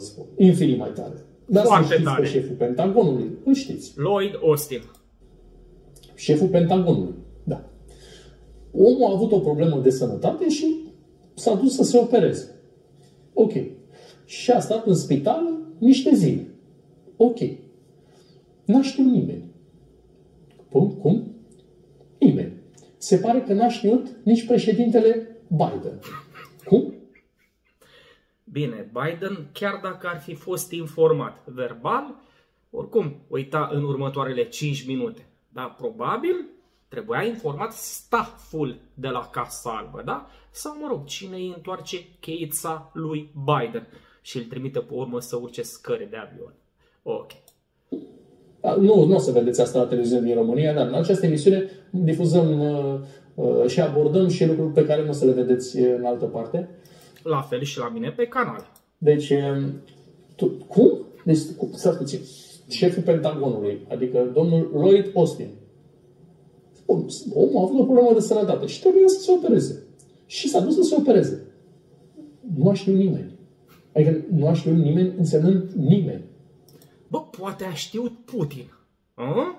infinit mai tare. Dar să știți tare. Pe șeful Pentagonului, îl știți. Lloyd Austin. Șeful Pentagonului, da. Omul a avut o problemă de sănătate și s-a dus să se opereze. Ok. Și a stat în spital niște zile. Ok. N-a știut nimeni. Cum? Nimeni. Se pare că n-a știut nici președintele Biden. Cum? Bine, Biden, chiar dacă ar fi fost informat verbal, oricum uita în următoarele 5 minute. Dar probabil trebuia informat stafful de la Casa Albă, da? Sau, mă rog, cine îi întoarce cheița lui Biden și îl trimite pe urmă să urce scări de avion. Ok. Nu o să vedeți asta la televiziune din România, dar în această emisiune difuzăm și abordăm și lucruri pe care nu o să le vedeți în altă parte. La fel și la mine pe canal. Deci, cum? Deci, stați puțin. Șeful Pentagonului, adică domnul Lloyd Austin. Omul a avut o problemă de sănătate și trebuia să se opereze. Și s-a dus să se opereze. Nu a știut nimeni. Adică nu a știut nimeni însemnând nimeni. Bă, poate a știut Putin. A?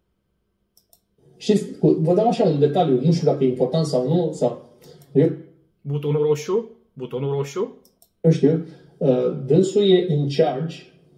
Și vă dau așa un detaliu, nu știu dacă e important sau nu, sau... Butonul roșu? Butonul roșu? Eu știu. Dânsul e in charge,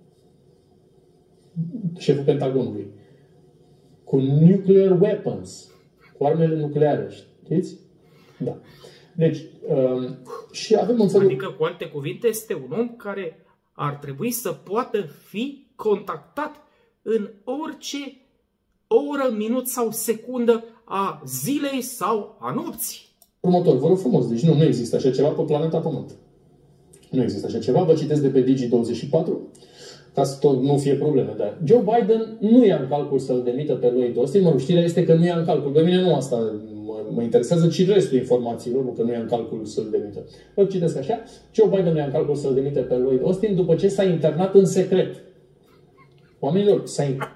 șeful Pentagonului, cu nuclear weapons, cu armele nucleare, știți? Da. Deci, și avem un fel... Adică, cu alte cuvinte, este un om care ar trebui să poată fi contactat în orice oră, minut sau secundă a zilei sau a nopții. Următor, vă rog frumos, deci nu există așa ceva pe planeta Pământ. Nu există așa ceva, vă citesc de pe Digi24, ca să tot nu fie probleme. Dar Joe Biden nu ia în calcul să-l demită pe Lloyd Austin. Mă rog, știrea este că nu ia în calcul. Pe mine nu asta mă interesează, ci restul informațiilor, nu că nu ia în calcul să-l demită. Vă citesc așa, Joe Biden nu ia în calcul să-l demite pe Lloyd Austin după ce s-a internat în secret. Oamenilor, s-a internat.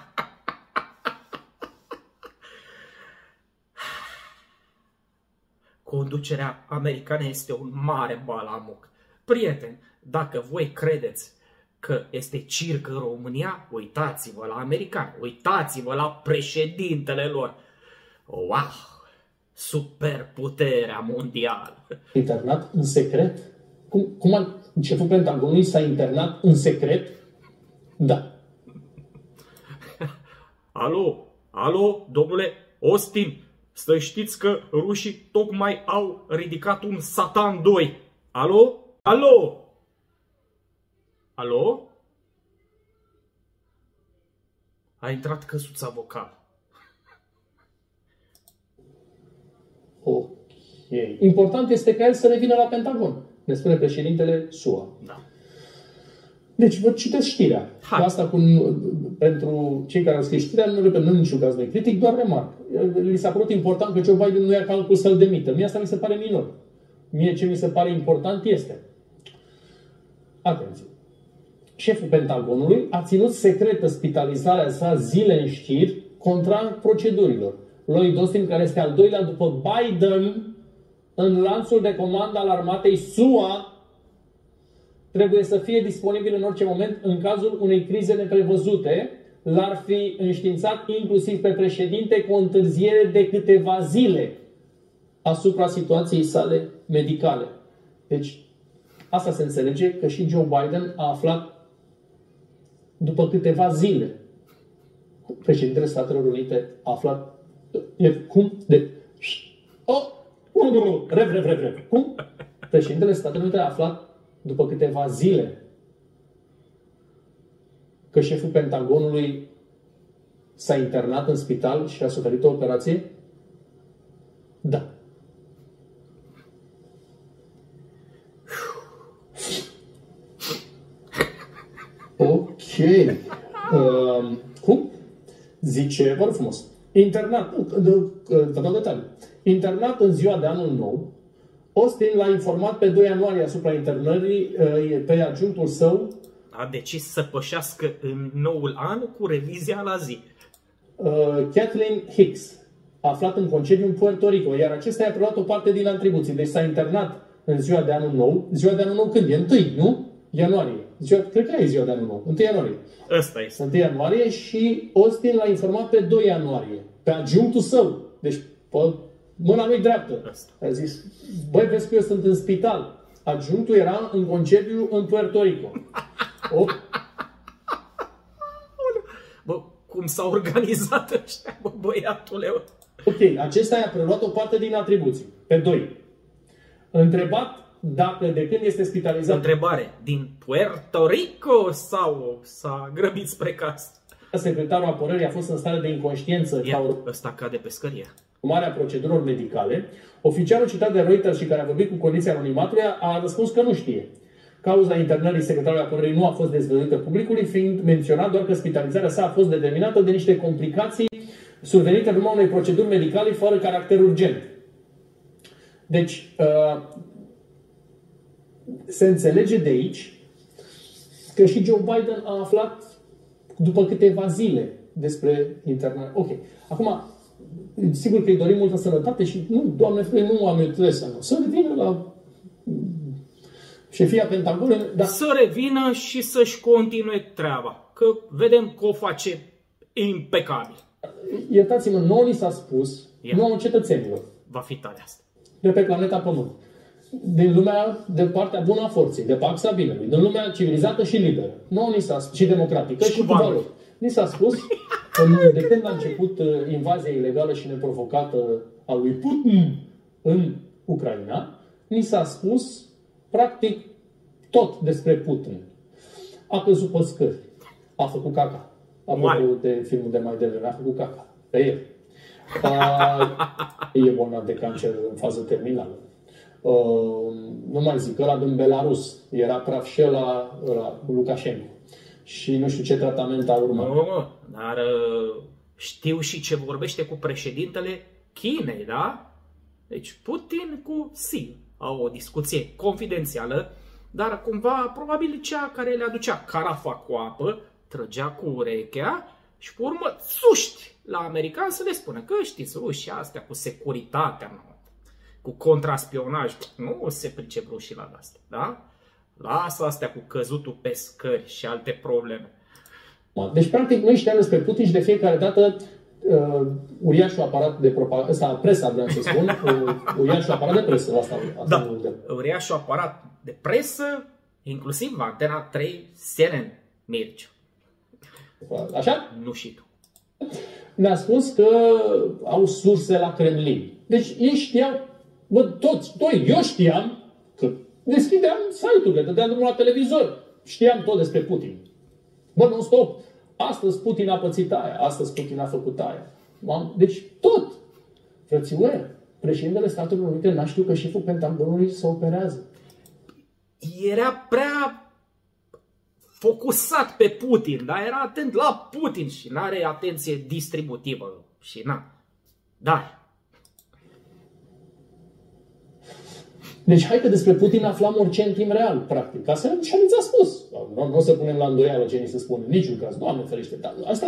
Conducerea americană este un mare balamuc. Prieteni, dacă voi credeți că este circ în România, uitați-vă la americani, uitați-vă la președintele lor. Wow! Superputerea mondială! Internat în secret? Cum șeful Pentagonului s-a internat în secret? Da. Alo, domnule Austin, să știți că rușii tocmai au ridicat un Satan 2. Alo? A intrat căsuța vocală. Ok. Important este ca el să revină la Pentagon, ne spune președintele SUA. Da. Deci vă citesc știrea. Asta pentru cei care au scris știrea, nu repet, nu niciun caz nu critic, doar remarc. Li s-a părut important că Joe Biden nu ia calcul să-l demită. Mie asta mi se pare minor. Mie ce mi se pare important este... Atenție. Șeful Pentagonului a ținut secretă spitalizarea sa zile în știr contra procedurilor. Lloyd Austin, care este al doilea după Biden în lanțul de comandă al armatei SUA, trebuie să fie disponibil în orice moment în cazul unei crize neprevăzute. L-ar fi înștiințat inclusiv pe președinte cu o întârziere de câteva zile asupra situației sale medicale. Deci, asta se înțelege că și Joe Biden a aflat după câteva zile. Președintele Statelor Unite a aflat... Cum? Rev. Cum? Președintele Statelor Unite a aflat după câteva zile că șeful Pentagonului s-a internat în spital și a suferit o operație? Da. Ok. Cum? Zice, vă rog frumos, internat, vă dau detaliu. Internat în ziua de anul nou, Austin l-a informat pe 2 ianuarie asupra internării pe adjunctul său. A decis să pășească în noul an cu revizia la zi. Kathleen Hicks, aflat în concediu în Puerto Rico, iar acesta i-a preluat o parte din atribuții. Deci s-a internat în ziua de anul nou. Ziua de anul nou când e? 1, nu? Ianuarie. Cred că e ziua de anul nou, 1 ianuarie. Ăsta este. 1 ianuarie și Austin l-a informat pe 2 ianuarie, pe adjunctul său. Deci, pe mâna lui dreaptă. A zis, băi, vezi că eu sunt în spital. Adjunctul era în concediu în Puerto Rico. Bă, cum s-a organizat ăștia, bă, băiatule. Ok, acesta i-a preluat o parte din atribuții. Pe 2. Întrebat dacă de când este spitalizat... Întrebare, din Puerto Rico sau s-a grăbit spre casă? Secretarul apărării a fost în stare de inconștiență ăsta cade pe scărie. urmarea procedurilor medicale. Oficialul citat de Reuters și care a vorbit cu condiția anonimatului a răspuns că nu știe. Cauza internării secretarului apărării nu a fost dezvăluită publicului, fiind menționat doar că spitalizarea sa a fost determinată de niște complicații survenite în urma unei proceduri medicale fără caracter urgent. Deci, se înțelege de aici că și Joe Biden a aflat după câteva zile despre internare. Ok. Acum, sigur că îi dorim multă sănătate și nu, Doamne ferește, nu am interesat. Să revină la șefia Pentagonului. Dar... Să revină și să-și continue treaba. Că vedem că o face impecabil. Iertați-mă, nouă ni s-a spus, nouă cetățenilor. Va fi tare asta. De pe planeta Pământ. Din lumea de partea bună a forței, de pe axa binelui, din lumea civilizată și liberă. Nouă ni s-a spus, și democratică și cu valori. Ni s-a spus că de când a început invazia ilegală și neprovocată a lui Putin în Ucraina, ni s-a spus practic tot despre Putin. A căzut pe scări. A făcut caca. Apropo de filmul de mai devreme, a făcut caca. Pe el. E bolnav de cancer în fază terminală. Nu mai zic, ăla din Belarus. Era praf și ăla Lukashenko. Și nu știu ce tratament a urmat. Dar știu și ce vorbește cu președintele Chinei, da? Deci Putin cu Xi au o discuție confidențială, dar cumva probabil cea care le aducea carafa cu apă, trăgea cu urechea și pe urmă țuști la americani să le spună că știți, rușii astea cu securitatea, cu contraspionaj, nu se pricep rușii la astea, da? Lasă astea cu căzutul pe scări și alte probleme. Deci, practic, noi știam despre Putin și de fiecare dată uriașul aparat de propagandă, ăsta presa, vreau să spun, uriașul aparat de presă, asta da, uriașul aparat de presă, inclusiv Antena 3, CNN, Mircea. Așa? Nu și tu. Ne-a spus că au surse la Kremlin. Deci ei știau, bă, toți, eu știam că deschideam site-urile, dădeam drumul la televizor. Știam tot despre Putin. Bă, non-stop. Astăzi Putin a pățit aia, astăzi Putin a făcut aia. Deci tot. Frățiune, președintele Statelor Unite n-a știut că șeful Pentagonului se operează. Era prea focusat pe Putin, dar era atent la Putin și n-are atenție distributivă. Și da. Deci hai că despre Putin aflam orice în timp real, practic. Asta și ni s-a spus. Nu o să punem la îndoială ce ni se spune. Niciun caz. Doamne ferește. Dar asta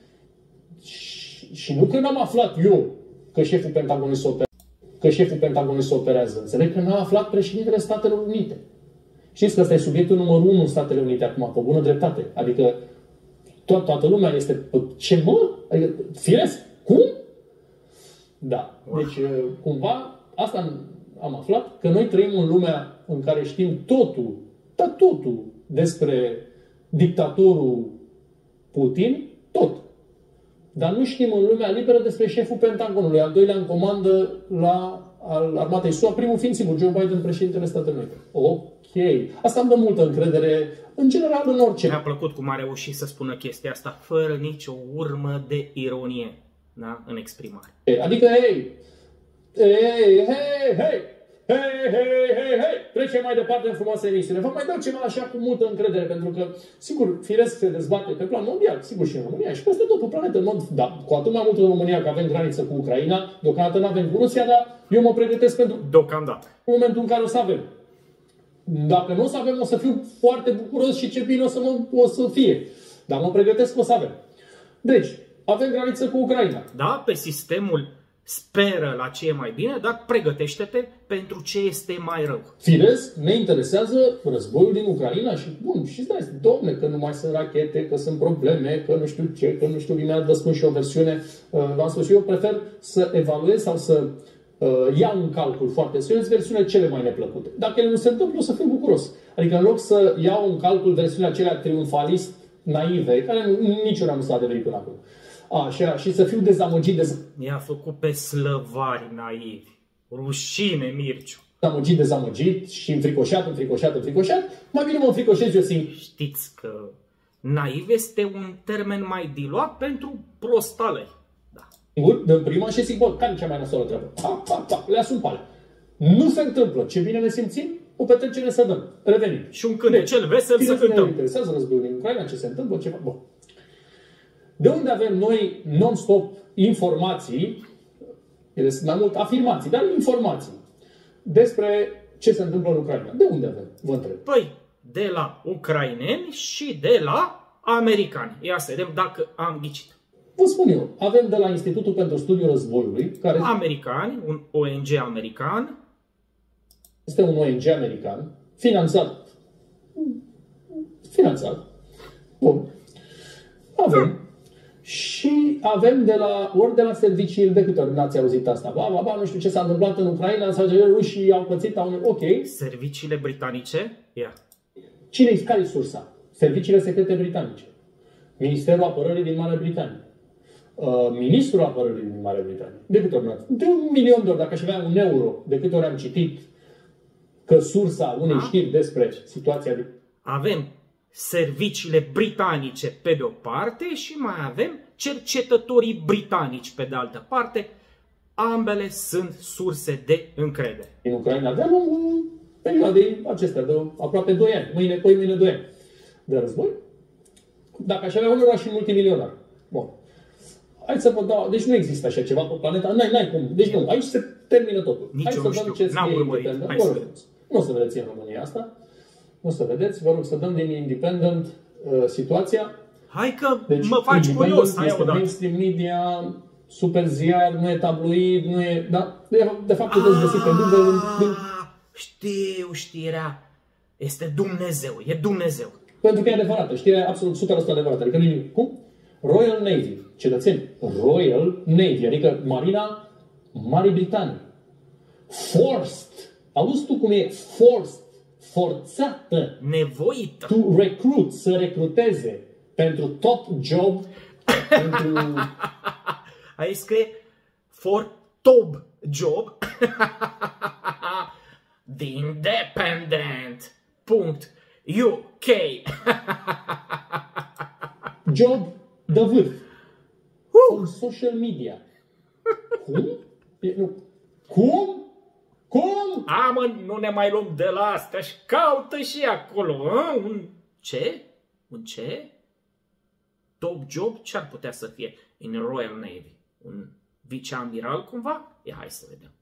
și nu că n-am aflat eu că șeful Pentagonului se operează. Înțeleg că n-a aflat președintele Statelor Unite. Știți că ăsta e subiectul numărul 1 în Statele Unite acum, pe bună dreptate. Adică toată lumea este... Ce mă? Adică, firesc? Cum? Da. Deci, cumva, asta am aflat, că noi trăim în lumea în care știm totul, dar totul despre dictatorul Putin, tot. Dar nu știm în lumea liberă despre șeful Pentagonului, al doilea în comandă al armatei SUA, primul fiind sigur, Joe Biden, președintele Statelor Unite. Ok. Asta îmi dă multă încredere, în general, în orice. Mi-a plăcut cum a reușit să spună chestia asta, fără nicio urmă de ironie, da? În exprimare. Adică, hei, trecem mai departe în frumoasă emisiune. Vă mai dau ceva așa cu multă încredere, pentru că, sigur, firesc se dezbate pe plan mondial, sigur și în România și peste tot pe planetă, în mod, da, cu atât mai mult în România, că avem graniță cu Ucraina, deocamdată nu avem cu Rusia, dar eu mă pregătesc pentru deocamdată în momentul în care o să avem. Dacă nu o să avem, o să fiu foarte bucuros și ce bine o să fie. Dar mă pregătesc că o să avem. Deci, avem graniță cu Ucraina. Da, pe sistemul Speră la ce e mai bine, dar pregătește-te pentru ce este mai rău. Firesc, ne interesează războiul din Ucraina și bun, și stai, domne, că nu mai sunt rachete, că sunt probleme, că nu știu ce, că nu știu, bine, vă spun și o versiune. V-am spus și eu prefer să evaluez sau să iau în calcul foarte serios versiunile cele mai neplăcute. Dacă ele nu se întâmplă, o să fiu bucuros. Adică în loc să iau în calcul versiunile acelea triumfalist naive, care niciuna nu s-a adeverit până acum. Așa, și să fiu dezamăgit de... I-a făcut pe slăvari naivi. Rușine, Mirciu. Dezamăgit și înfricoșat, mai bine mă înfricoșez eu singur. Știți că naiv este un termen mai diluat pentru prostalei. Da. Dăm prima și zic, bă, care e cea mai nasoală treabă? Le asum pe alea. Nu se întâmplă. Ce bine ne simțim? O petrecere să dăm. Revenim. Și un cântecel vesel să cântăm. Ne interesează războiul din Ucraina, ce se întâmplă, ceva. Bun. De unde avem noi non-stop informații, ele sunt mai mult afirmații, dar informații despre ce se întâmplă în Ucraina. De unde avem? Vă întreb. Păi, de la ucraineni și de la americani. Ia să vedem dacă am ghicit. Vă spun eu, avem de la Institutul pentru Studiul Războiului, care americani, un ONG american. Este un ONG american, finanțat. Bun. Avem. Și avem ori de la serviciile, de câte ori n-ați auzit asta? Nu știu ce s-a întâmplat în Ucraina, rușii au pățit, ok. Serviciile britanice? Yeah. Care e sursa? Serviciile secrete britanice. Ministerul Apărării din Marea Britanie. Ministrul Apărării din Marea Britanie. De câte ori n-ați? De 1.000.000 de ori, dacă aș avea €1, de câte ori am citit că sursa unei știri despre situația de... Avem serviciile britanice pe de o parte și mai avem cercetătorii britanici pe de altă parte. Ambele sunt surse de încredere. În Ucraina aveam perioade acestea de aproape 2 ani. Mâine 2 ani de război. Dacă aș avea €1 și multimilionar. Bun. Hai să vă dau... Deci nu există așa ceva pe planeta. N-ai cum. Deci nu. Aici se termină totul. Nici eu nu știu. N-am urmărit. Nu o să vedeți în România asta. Nu o să vedeți. Vă rog să dăm din Independent situația. Hai că deci, mă faci curios. Hai este mainstream media, super ziar, nu e tabloid, nu e... Da? De fapt, puteți găsi pe Google... Știu știrea. Este Dumnezeu. E Dumnezeu. Pentru că e adevărată. Știrea absolut 100% adevărată. Adică nu e... Cum? Royal Navy. Cetățeni. Royal Navy. Adică Marina Marii Britanii. Forced. Auzi tu cum e? Forced. Forțată. Nevoită. To recruit. Să recruteze. Pentru top job. Pentru... Aici scrie for top job. The Independent. .uk. Job de vârf. În social media. Cum? Cum? Cum? Mă, nu ne mai luăm de la astea și caută și acolo. Un ce? Un ce? Top job? Ce ar putea să fie în Royal Navy? Un viceamiral cumva? Ia, hai să vedem.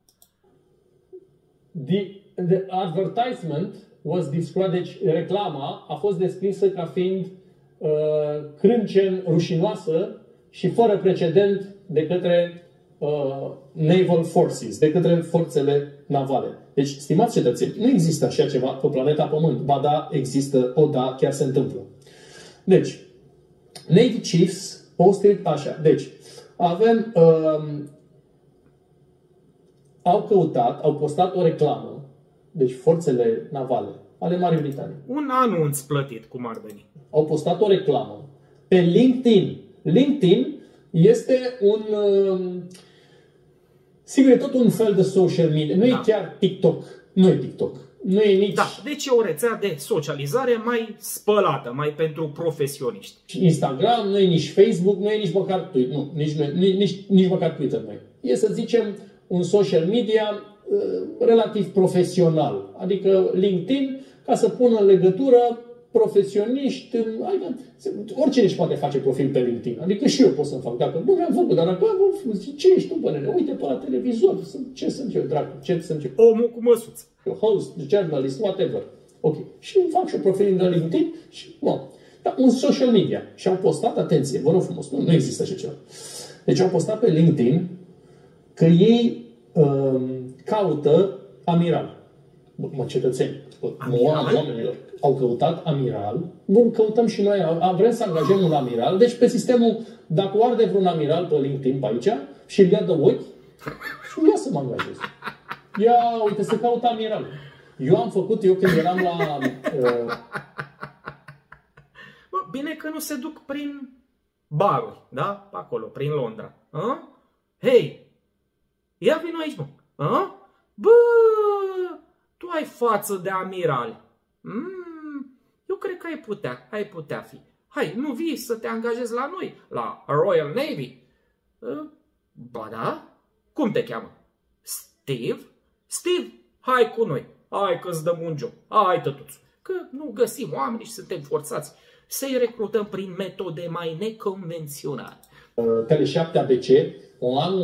The advertisement was described, deci reclama a fost descrisă ca fiind crâncen, rușinoasă și fără precedent de către Naval Forces, de către forțele navale. Deci, stimați cetățeni, nu există așa ceva pe planeta Pământ. Ba da, există, chiar se întâmplă. Deci, Navy Chiefs posted așa. Deci, avem au postat o reclamă, deci forțele navale ale Marii Britanii. Un anunț plătit, cum ar veni. Au postat o reclamă pe LinkedIn. LinkedIn este un... sigur, e tot un fel de social media. Nu e chiar TikTok. Nu e TikTok. Nu e nici... Da, deci e o rețea de socializare mai spălată, mai pentru profesioniști. Instagram, nu e nici Facebook, nu e nici măcar Twitter. Nu, nici măcar Twitter nu e. E, să zicem, un social media relativ profesional. Adică LinkedIn, ca să pună în legătură profesioniști, adică oricine își poate face profil pe LinkedIn. Adică și eu pot să-mi fac. Dacă nu mi-am făcut, dar dacă ce ești tu, bănene? Uite pe la televizor. Ce sunt eu, dracu? Ce sunt eu? Omul cu măsuță. Host, journalist, whatever. Ok. Și îmi fac și eu profil de LinkedIn și, da, un social media. Și au postat, atenție, vă rog frumos, nu există așa ceva. Deci au postat pe LinkedIn că ei caută amiral. Mă, cetățeni, oamenilor au căutat amiral, bun, căutăm și noi, vrem să angajăm un amiral, deci pe sistemul, dacă o arde vreun amiral pe LinkedIn pe aici și îl ia de ochi, ia să mă angajez. Ia, uite, să caut amiral. Eu când eram la... Bine că nu se duc prin baruri, da? Acolo, prin Londra. Hei, ia vino aici, mă. Bă, tu ai față de amiral. Eu cred că ai putea fi. Hai, nu vii să te angajezi la noi, la Royal Navy? Ba da? Cum te cheamă? Steve? Steve, hai cu noi. Hai că-ți dăm un job. Hai, tătuțu. Că nu găsim oameni și suntem forțați să-i recrutăm prin metode mai neconvenționale. Tele7 ABC, în anul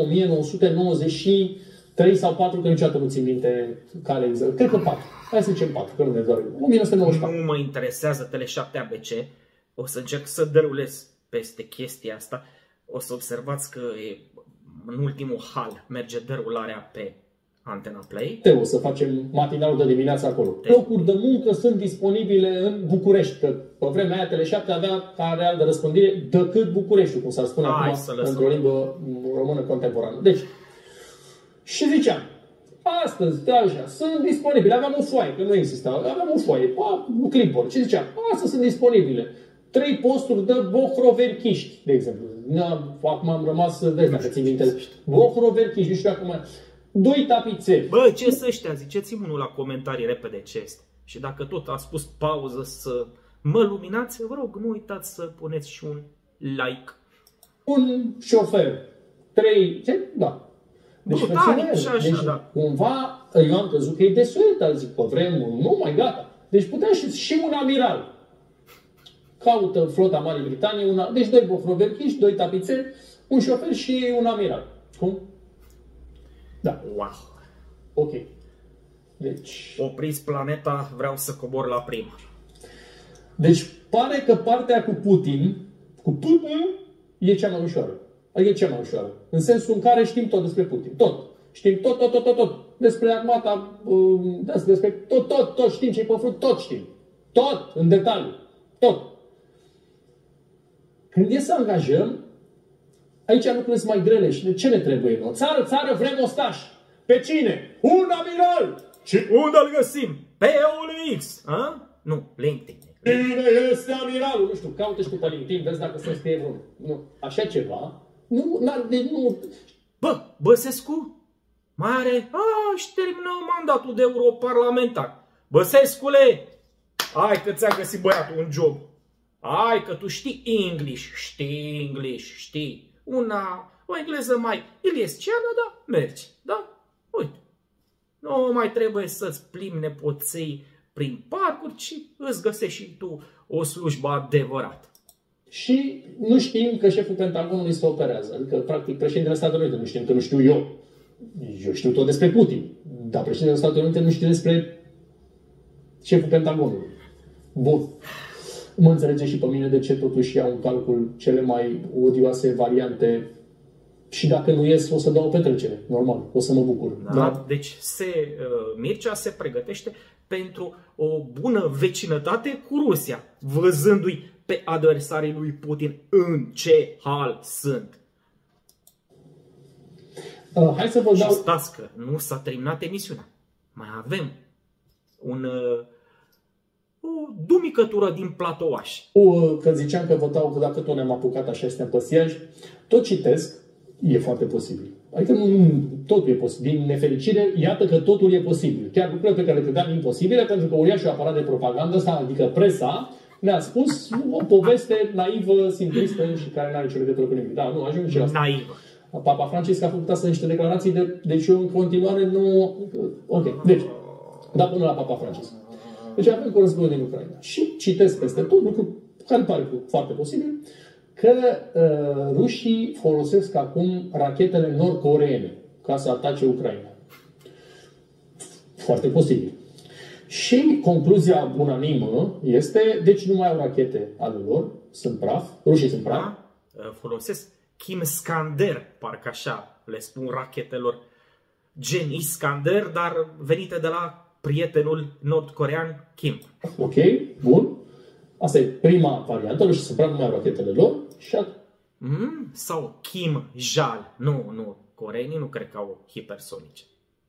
1993 sau 4, că niciodată nu țin minte care exact. Cred că 4. Hai să zicem 4, că nu ne doar 1994. Nu mă interesează Tele7 ABC. O să încerc să dărulez peste chestia asta. O să observați că în ultimul hal merge derularea pe Antena Play. O să facem matinalul de dimineață acolo. Locuri de muncă sunt disponibile în București, că pe vremea aia Tele7 avea ca real de răspândire decât Bucureștiul, cum s-ar spune acum într-o limbă română contemporană. Deci, și ziceam, astăzi, așa, sunt disponibile. Aveam o foaie, că nu exista. Aveam o foaie, un clipboard. Și ziceam, astăzi sunt disponibile 3 posturi de bohroverchiști, de exemplu. Acum am rămas, vezi dacă țin minte, bohroverchiști, nu știu acum. 2 tapițeri. Bă, ce să ăștia? Ziceți-mi unul la comentarii repede ce este. Și dacă tot a spus pauză să mă luminați, vă rog, nu uitați să puneți și un like. Un șofer. 3, da. Deci, deci da. Cumva, eu am crezut că e desuet, zic, pe vremuri, nu mai gata. Deci putea și un amiral. Caută flota Marii Britanii, deci 2 bohroverchiști, 2 tapițeri, un șofer și un amiral. Cum? Da. Wow. Ok. Deci... Opriți planeta, vreau să cobor la prima. Deci pare că partea cu Putin e cea mai ușoară. Adică e cea mai ușoară. În sensul în care știm tot despre Putin. Tot. Știm tot. Despre armata, despre tot știm ce-i pe frut, tot știm. Tot, în detaliu. Tot. Când e să angajăm, aici lucrurile sunt mai grele și de ce ne trebuie nouă? Țară, vrem ostaș. Pe cine? Un amiral! Și unde îl găsim? Pe OLX. Nu, LinkedIn. Cine este amiralul? Nu știu, caută și tu pe LinkedIn, vezi dacă se scrie vreunul. Nu, așa ceva. Nu. Bă, Băsescu mai are... și termină mandatul de europarlamentar. Băsescule, hai că ți-a găsit băiatul un job. Hai că tu știi English. Știi. O engleză mai iliesciană, da, mergi, da? Uite, nu mai trebuie să-ți plimbi nepoței prin parcuri, ci îți găsești și tu o slujbă adevărată. Și nu știm că șeful Pentagonului se operează. Adică, practic, președintele Statelor Unite nu știm, că nu știu eu. Eu știu tot despre Putin. Dar președintele Statelor Unite nu știu despre șeful Pentagonului. Bun. Mă înțelege și pe mine de ce totuși iau în calcul cele mai odioase variante. Și dacă nu ies, o să dau o petrecere. Normal, o să mă bucur. Da? Deci Mircea se pregătește pentru o bună vecinătate cu Rusia, văzându-i pe adversarii lui Putin în ce hal sunt. Hai să vă dau... Și stați că nu s-a terminat emisiunea. Mai avem o dumicătură din Platoaș. Că ziceam că vă dau că dacă tot ne-am apucat așa, suntem pe siaj, tot citesc, e foarte posibil. Adică nu totul e posibil. Din nefericire, iată că totul e posibil. Chiar lucrurile pe care le credeam imposibile, pentru că uriașul aparat de propagandă ăsta, adică presa, ne-a spus o poveste naivă, simplistă și care nu are nicio legătură cu nimic. Da, nu, ajung și la asta. Naivă. Papa Francisc a făcut asta niște declarații, deci eu în continuare nu... Ok, deci, da până la Papa Francisc. Deci avem cu războiul din Ucraina. Și citesc peste tot, lucru care pare foarte posibil, că rușii folosesc acum rachetele nord-coreene ca să atace Ucraina. Foarte posibil. Și concluzia unanimă este, deci nu mai au rachete ale lor, sunt praf, rușii sunt praf. Folosesc Kim Skander, parcă așa le spun rachetelor gen Iskander, dar venite de la prietenul nord-corean Kim. Ok, bun. Asta e prima variantă, rușii să prag numai rachetele lor și sau Kim Jal. Nu, coreenii nu cred că au hipersonice.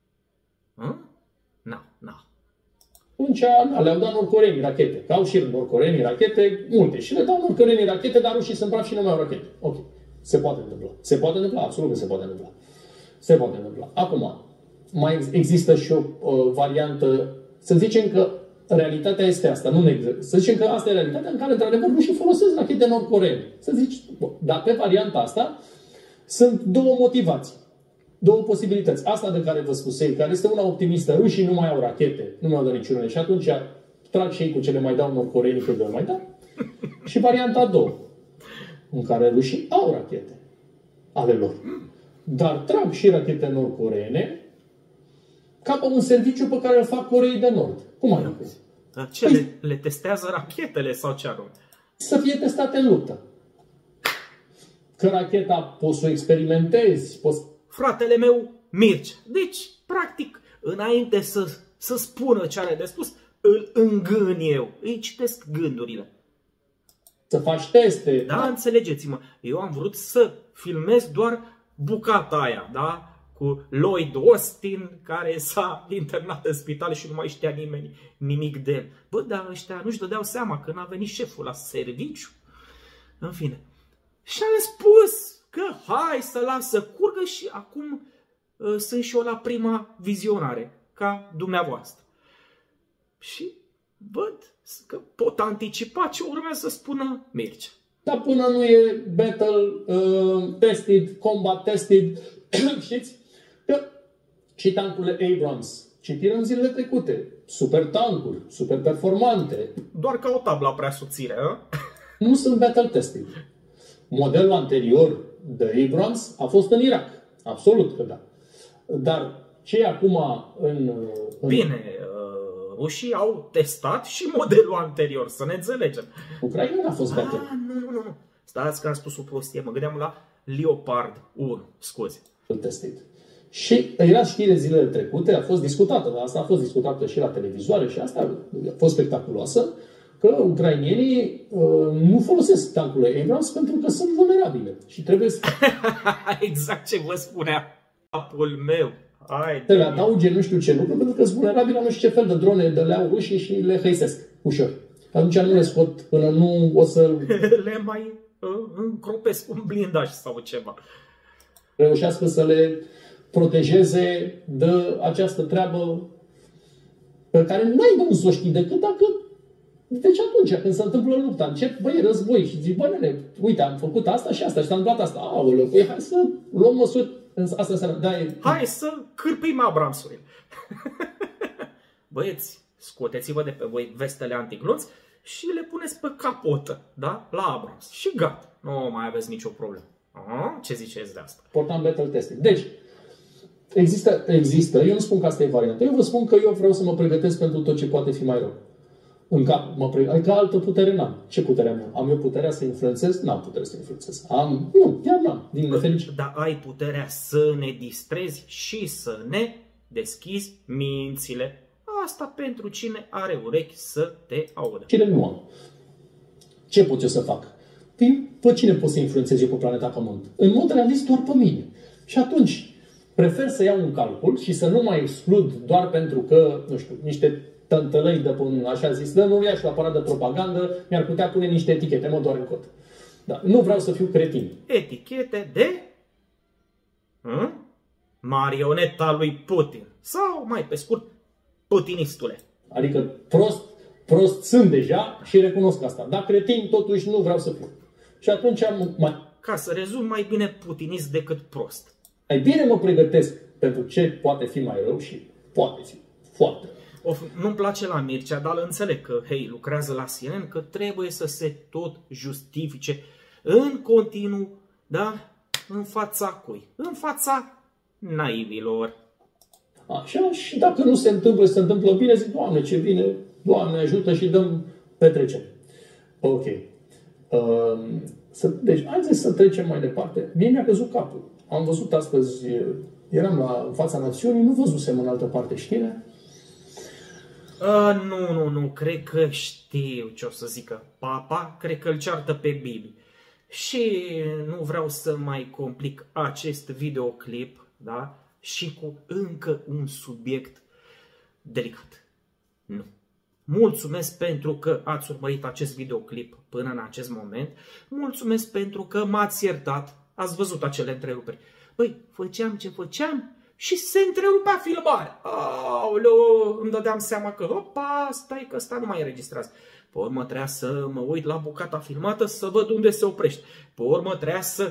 Na. Atunci le-au dat nordcoreenii rachete. Că au și nordcoreenii rachete, multe. Și le dau nordcoreenii rachete, dar rușii sunt bravi și nu mai au rachete. Ok. Se poate întâmpla. Se poate întâmpla? Absolut că se poate întâmpla. Se poate întâmpla. Acum, mai există și o variantă. Să zicem că realitatea este asta. Să zicem că asta e realitatea în care, într-adevăr, rușii folosesc rachete nordcoreene. Să zici, dar pe varianta asta sunt două motivații. Două posibilități. Asta de care vă spusei, care este una optimistă. Rușii nu mai au rachete, nu mai au dat niciunele. Și atunci trag și ei cu ce le mai dau nordcoreenii cât le mai dau. Și varianta a doua, în care rușii au rachete ale lor. Dar trag și rachete nordcoreene ca pe un serviciu pe care îl fac Coreei de Nord. Cum ai spus? Dar ce, le testează rachetele sau ce anume? Să fie testate în luptă. Că racheta poți să o experimentezi, Fratele meu, Mircea. Deci, practic, înainte să spună ce are de spus, îl îngân eu. Îi citesc gândurile. Să faci teste. Da, înțelegeți-mă. Eu am vrut să filmez doar bucata aia, da? Cu Lloyd Austin, care s-a internat în spital și nu mai știa nimeni nimic de el. Bă, dar ăștia nu-și dădeau seama că n-a venit șeful la serviciu. În fine. Și am spus că hai să las să curgă și acum sunt și eu la prima vizionare, ca dumneavoastră. Și văd că pot anticipa ce urmează să spună Mircea. Dar până nu e battle tested, combat tested, știți? Că și tancurile Abrams, citirăm zilele trecute, super tancuri, super performante. Doar ca o tablă prea subțire, nu sunt battle tested. Modelul anterior de Abrams a fost în Irak. Absolut că da. Dar ce e acum în... Bine, rușii au testat și modelul anterior, să ne înțelegem. Ucraina n-a fost battle. Nu. Stați că am spus o prostie, mă gândeam la Leopard 1, scuze. Tested. Și era știre zilele trecute, a fost discutată, dar asta a fost discutată și la televizoare și asta a fost spectaculoasă, că ucrainienii nu folosesc tancurile Abrams pentru că sunt vulnerabile. Și trebuie să... Exact ce vă spunea capul meu. Să le adauge nu știu ce lucru, pentru că sunt vulnerabile, nu știu ce fel de drone de le-au rușii și le hăisesc ușor. Atunci nu le scot până nu o să... le mai încropesc un blindaj sau ceva. Reușească să le protejeze de această treabă pe care n-ai de unde să o știi decât dacă... Deci atunci, când se întâmplă lupta, încep, băi, război și zic, băi, nene, uite, am făcut asta și asta și s-a întâmplat asta. Aoleu, păi, hai să luăm măsuri. Asta înseamnă, da, hai să cârpim Abramsurile. Băieți, scoteți-vă de pe voi vestele antiglonți și le puneți pe capotă, da? La Abrams. Și gata. Nu mai aveți nicio problemă. Ce ziceți de asta? Important battle testing. Deci, există. Eu nu spun că asta e varianta. Eu vă spun că eu vreau să mă pregătesc pentru tot ce poate fi mai rău. În cap, adică altă putere n-am. Ce putere am eu? Am eu puterea să influențez? N-am puterea să influențez. Nu, chiar n-am. Din nefericire. Dar ai puterea să ne distrezi și să ne deschizi mințile. Asta pentru cine are urechi să te audă. Cine nu am? Ce pot eu să fac? Pe cine pot să influențez eu pe planeta Pământ? În mod realist, doar pe mine. Și atunci, prefer să iau un calcul și să nu mai exclud doar pentru că, nu știu, niște tântălăi de până, așa zis, nu ia și la aparat de propagandă, mi-ar putea pune niște etichete, mă doar în cot. Da, nu vreau să fiu cretin. Etichete de marioneta lui Putin. Sau, mai pe scurt, putinistule. Adică prost sunt deja și recunosc asta. Dar cretin totuși nu vreau să fiu. Și atunci ca să rezum, mai bine putinist decât prost. Mai bine mă pregătesc pentru ce poate fi mai rău și poate fi foarte rău. Nu-mi place la Mircea, dar îl înțeleg că, hei, lucrează la CNN, că trebuie să se tot justifice în continuu, da? În fața cui? În fața naivilor. Așa, și dacă nu se întâmplă, se întâmplă bine, zic, Doamne, ce bine, Doamne, ajută și dăm petrecere. Ok. Deci, haideți să trecem mai departe. Mie mi-a căzut capul. Am văzut astăzi, eram în fața națiunii, nu văzusem în altă parte știrea. Nu, cred că știu ce o să zică papa, cred că îl ceartă pe Bibi. Și nu vreau să mai complic acest videoclip, da? Și cu încă un subiect delicat. Nu. Mulțumesc pentru că ați urmărit acest videoclip până în acest moment. Mulțumesc pentru că m-ați iertat. Ați văzut acele întreruperi. Băi, făceam ce făceam și se întrerupea filmarea. Aoleu, îmi dădeam seama că, opa, stai că ăsta nu mai înregistrează. Pe urmă trebuia să mă uit la bucata filmată să văd unde se oprește. Pe urmă trebuia să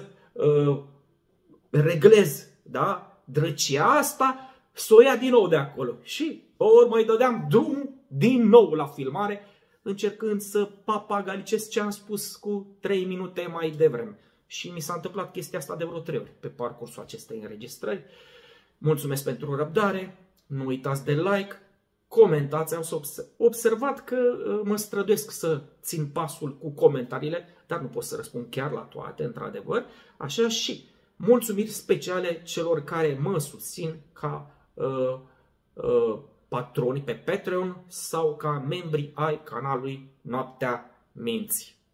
reglez, da? Drăcia asta, să o ia din nou de acolo. Și pe urmă îi dădeam drumul din nou la filmare, încercând să papagalicesc ce am spus cu 3 minute mai devreme. Și mi s-a întâmplat chestia asta de vreo 3 ori pe parcursul acestei înregistrări. Mulțumesc pentru răbdare, nu uitați de like, comentați, am observat că mă străduiesc să țin pasul cu comentariile, dar nu pot să răspund chiar la toate, într-adevăr, așa și mulțumiri speciale celor care mă susțin ca patroni pe Patreon sau ca membri ai canalului Noaptea Minții.